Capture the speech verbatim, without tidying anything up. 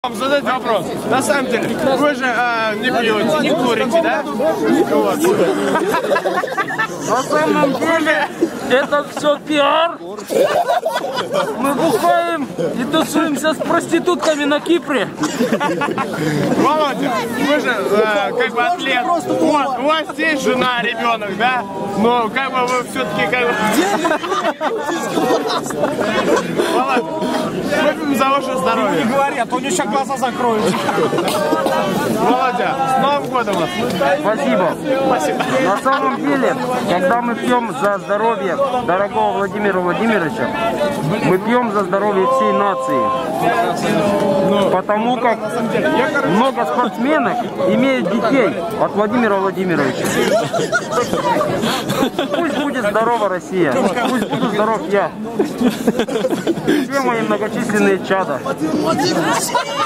Вам задать вопрос. На самом деле, вы же э, не пьете, не курите, да? Вот. На самом деле, это все пиар. Мы бухаем и тусуемся с проститутками на Кипре. Володя, вы же э, как бы атлет. Вот, у вас есть жена, ребенок, да? Но как бы вы все-таки как бы... Володя, выпьем за ваше здоровье. Не говори, а то у него сейчас глаза закроются. Володя, с Новым годом вас! Спасибо. Спасибо. На самом деле, когда мы пьем за здоровье дорогого Владимира Владимировича, мы пьем за здоровье всей нации. Потому как много спортсменов имеют детей от Владимира Владимировича. Пусть будет здорова Россия, пусть буду здоров я. Все мои многочисленные чада.